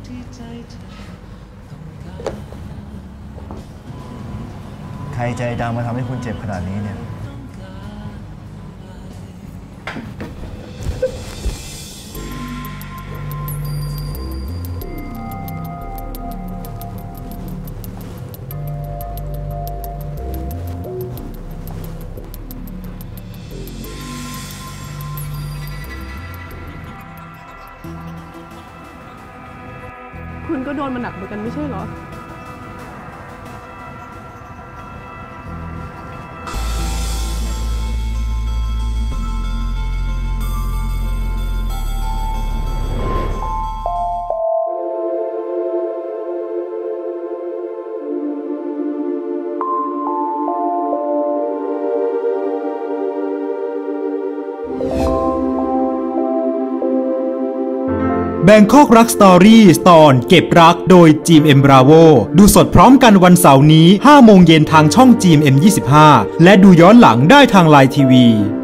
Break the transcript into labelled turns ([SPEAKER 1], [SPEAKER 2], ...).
[SPEAKER 1] ใครใจดำมาทำให้คุณเจ็บขนาดนี้เนี่ย
[SPEAKER 2] คุณก็โดนมาหนักเหมือนกันไม่ใช่เหรอ
[SPEAKER 3] แบงคอกรักสตอรี่ตอนเก็บรักโดย GMM Bravo ดูสดพร้อมกันวันเสาร์นี้ 5 โมงเย็นทางช่อง GMM 25 และดูย้อนหลังได้ทางไลน์ทีวี